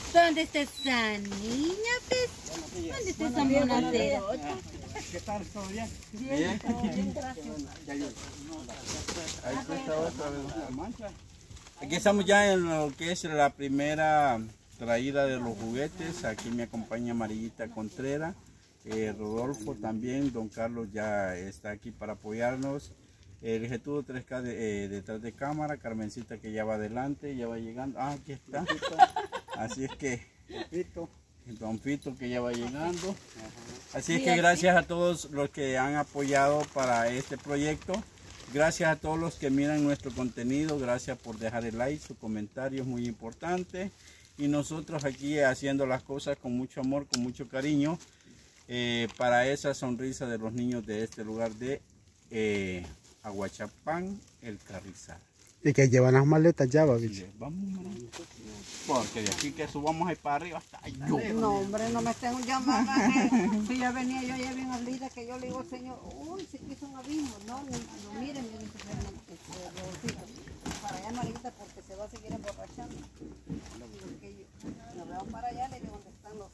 ¿Dónde está esa niña, pues? ¿Dónde está esa monacerota? ¿Qué tal? ¿Todo bien? Bien, todo bien, gracias. Ahí está otra vez la mancha. Aquí estamos ya en lo que es la primera traída de los juguetes. Aquí me acompaña Amarillita Contreras, Rodolfo también, don Carlos ya está aquí para apoyarnos. El Getudo 3K detrás de cámara, Carmencita que ya va adelante, ya va llegando. Ah, aquí está. Así es que Don Fito que ya va llegando. Así es que gracias a todos los que han apoyado para este proyecto. Gracias a todos los que miran nuestro contenido. Gracias por dejar el like, su comentario es muy importante. Y nosotros aquí haciendo las cosas con mucho amor, con mucho cariño. Para esa sonrisa de los niños de este lugar de Aguachapán, el Carrizal. Y que llevan las maletas ya, babicho. Sí, vamos, porque de aquí que subamos ahí para arriba hasta allá. No, hombre, no me estén llamando. Si ya venía yo ya bien hablida que yo le digo, señor, uy, se quiso un abismo. No, miren, me dice Rodolfito, para allá Amarillita porque se va a seguir emborrachando. Porque nos veo para allá, le digo, ¿dónde están los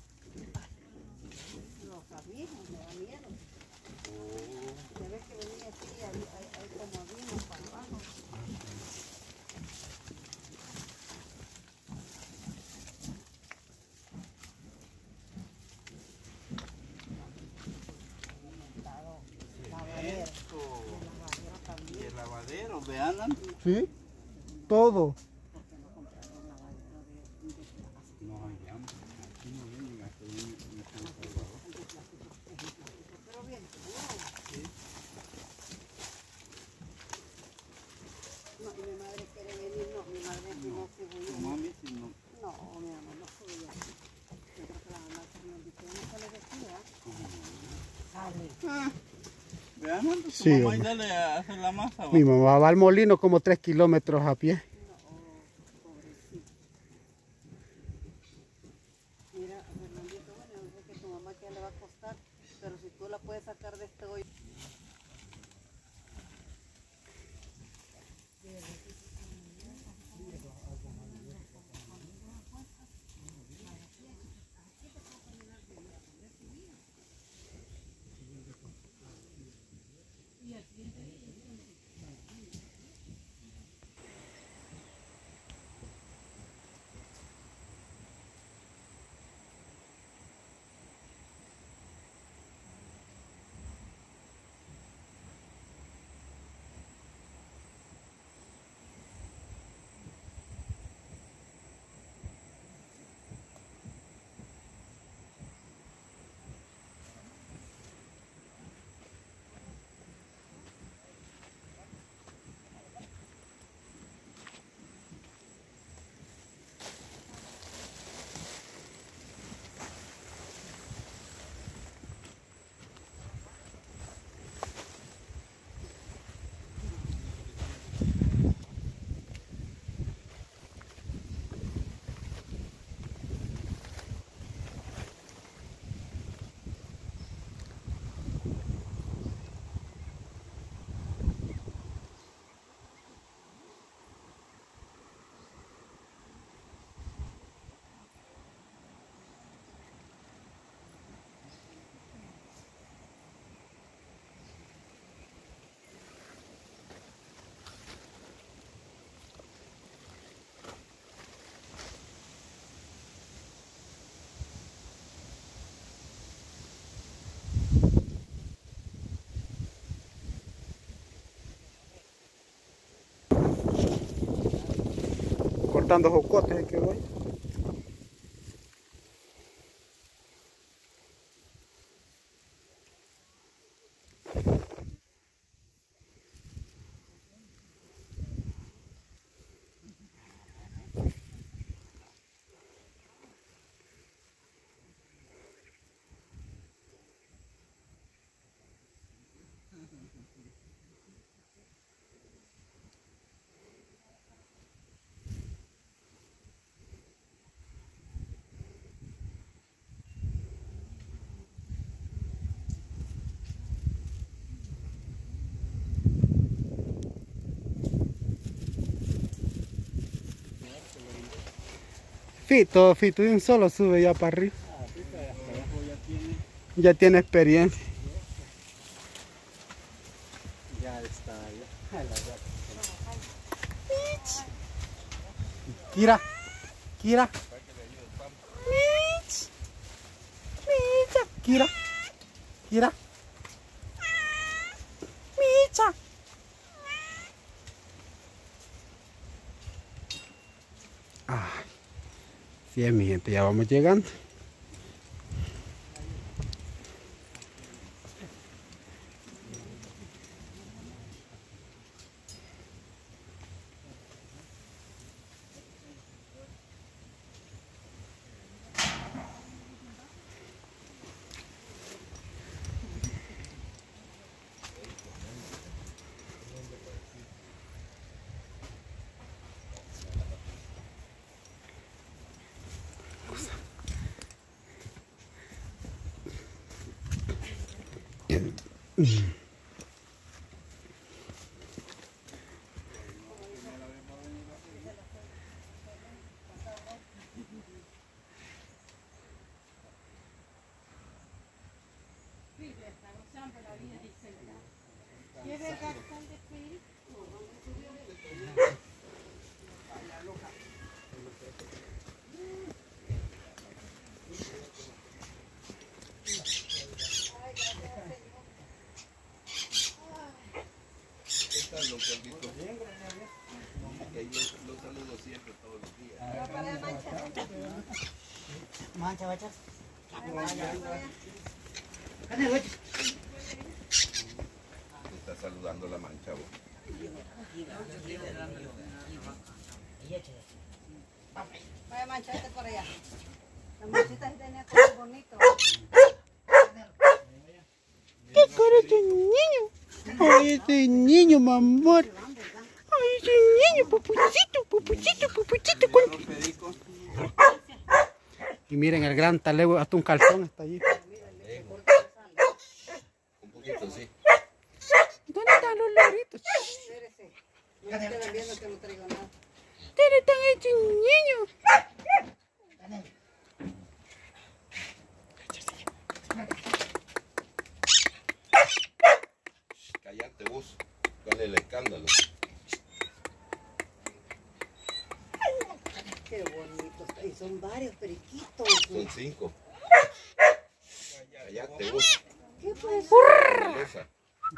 abismos? Me da miedo. Se ve que venía así, hay como abismos para abajo. Y el lavadero, vean. Sí, todo. No hallamos, aquí no vienen, aquí vienen en El Salvador. Pero bien, Sí. no, y mi madre quiere venir, no, mi madre no se voy a ir. Mami, si no. No, mi mamá no se voy a ir. Yo creo que la mamá se me dice, no sale de aquí, ¿verdad? Sale. Vean, tu Sí, mamá y hombre. dale a hacer la masa. Mi mamá va al molino como 3 kilómetros a pie. Pobrecito. Mira, Fernandito, bueno, yo sé que tu mamá que le va a costar, pero si tú la puedes sacar de este hoyo. Cortando jocotes, que voy. Fito de un solo sube ya para arriba. Ya tiene experiencia. Ya está, ya. Kira. Kira. Mitch. Micha. Kira. Kira. Micha. Ah, sí, mi gente, ya vamos llegando. Mancha, bachas. Está saludando la mancha, vos. Vaya manchate por allá. La manchita sí tenía color bonito. ¿Qué cara ese niño? Ay, ese niño, mi amor. Ay, ese niño, papuchito, papuchito, papuchito. Y miren el gran talego, hasta un calzón está allí. Un poquito, sí. ¿Dónde están los loritos? Espérese. No se quedan viendo que no traigo nada. ¿Dónde están estos niños? Cállate vos, con el escándalo. Qué bonito está. Y son varios periquitos. Son 5. Cállate vos. ¿Qué pues? Melosa.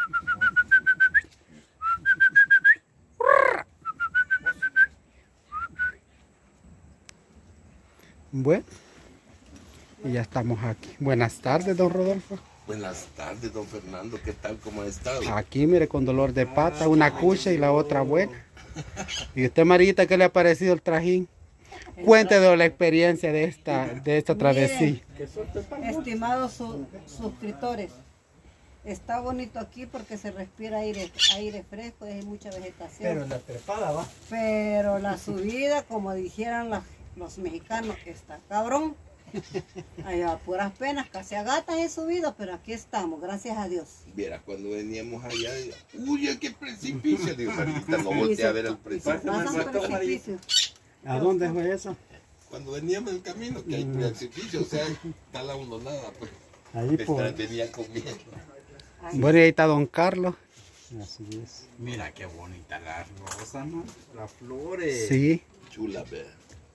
Bueno, y ya estamos aquí. Buenas tardes, don Rodolfo. Buenas tardes, don Fernando. ¿Qué tal? ¿Cómo ha estado? Aquí, mire, con dolor de pata, una cucha y la otra buena. ¿Y usted, Marita, qué le ha parecido el trajín? Cuéntenos la experiencia de esta travesía. Estimados suscriptores, está bonito aquí porque se respira aire fresco, hay mucha vegetación. Pero la trepada va. Pero la subida, como dijeran los mexicanos, está cabrón. Hay a puras penas, casi a gatas he subido, pero aquí estamos, gracias a Dios. Viera, cuando veníamos allá, uy, qué precipicio. Digo, Marita, no volteé a ver el precipicio. Pasan precipicios. ¿A dónde fue eso? Cuando veníamos del camino, que hay precipicio, o sea, está la hondonada, pues. Ahí por. Venía comiendo. Bueno, y ahí está don Carlos. Así es. Mira qué bonita la rosa, ¿no? Las flores. Sí. Chula, ver.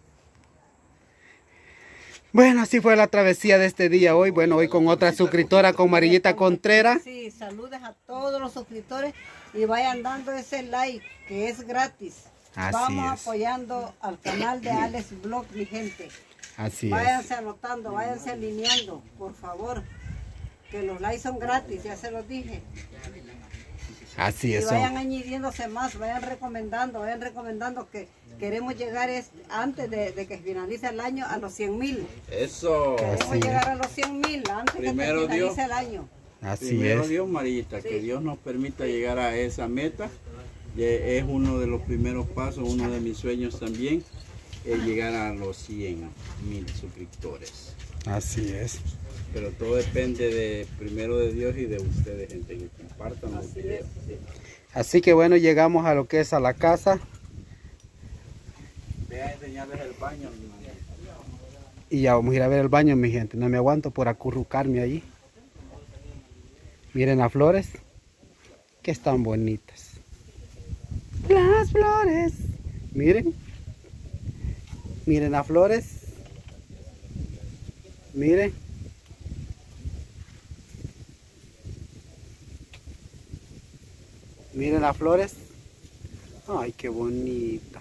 Bueno, así fue la travesía de este día hoy. Bueno, hoy con otra suscriptora, con Marillita Contreras. Sí, saludes a todos los suscriptores y vayan dando ese like, que es gratis. Así Vamos es. apoyando al canal de Alex Blog, mi gente. Así es. Váyanse anotando, váyanse alineando, por favor. Que los likes son gratis, ya se los dije. Así Y es. vayan añadiéndose más, vayan recomendando que queremos llegar antes de que finalice el año a los 100,000. Eso. Queremos llegar a los 100,000 antes Primero de que finalice Dios. el año. Así Primero es. Dios, Marita, que Dios nos permita llegar a esa meta. Es uno de los primeros pasos, uno de mis sueños también, es llegar a los 100,000 suscriptores. Así es. Pero todo depende primero de Dios y de ustedes, gente, que compartan los videos. Así que bueno, llegamos a lo que es a la casa. Ve a enseñarles el baño. Y ya vamos a ir a ver el baño, mi gente. No me aguanto por acurrucarme allí. Miren las flores, que están bonitas. Las flores. Miren. Miren las flores. Miren. Miren las flores. Ay, qué bonita.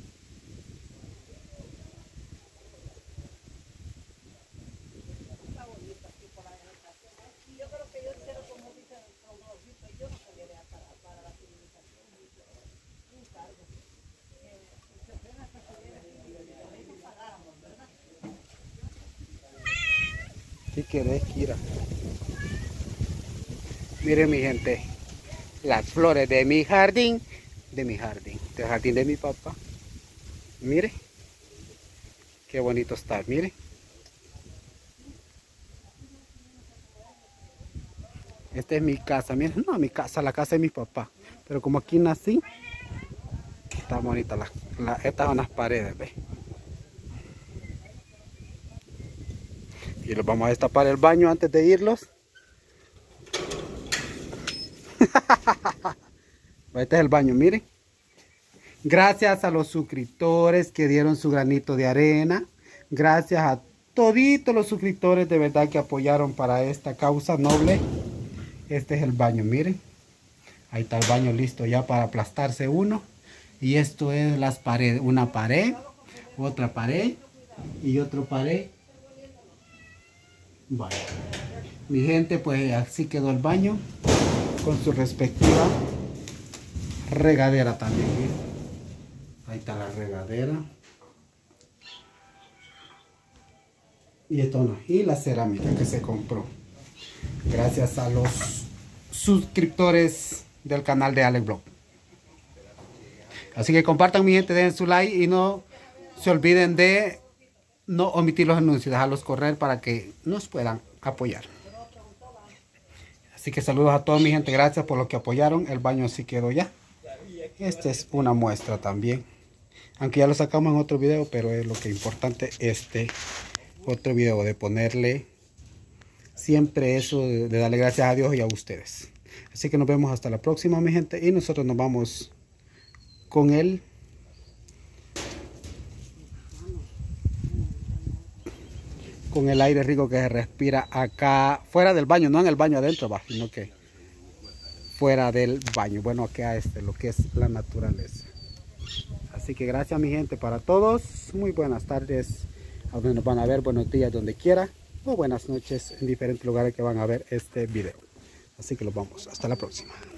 Si querés, Kira. Miren, mi gente, las flores de mi jardín, del jardín de mi papá. Mire, qué bonito está, mire. Esta es mi casa, miren, no mi casa, la casa de mi papá. Pero como aquí nací, está bonita, estas son las paredes, ¿ve? Y los vamos a destapar el baño antes de irlos. Este es el baño, miren. Gracias a los suscriptores que dieron su granito de arena. Gracias a toditos los suscriptores de verdad que apoyaron para esta causa noble. Este es el baño, miren. Ahí está el baño listo ya para aplastarse uno. Y esto es las paredes. Una pared, otra pared y otra pared. Bueno, mi gente, pues así quedó el baño con su respectiva regadera también, ¿sí? Ahí está la regadera y esto no, y la cerámica que se compró gracias a los suscriptores del canal de Alex Vlog. Así que compartan, mi gente, den su like y no se olviden de no omitir los anuncios, dejarlos correr para que nos puedan apoyar. Así que saludos a toda mi gente, gracias por lo que apoyaron. El baño así quedó ya. Esta es una muestra también, aunque ya lo sacamos en otro video, pero es lo que es importante este otro video, de ponerle siempre eso, de darle gracias a Dios y a ustedes. Así que nos vemos hasta la próxima, mi gente, y nosotros nos vamos con el aire rico que se respira acá fuera del baño, no en el baño adentro, va, sino que fuera del baño. Bueno, acá lo que es la naturaleza. Así que gracias, mi gente, para todos. Muy buenas tardes a donde nos van a ver, buenos días donde quiera, o buenas noches en diferentes lugares que van a ver este video. Así que los vamos, hasta la próxima.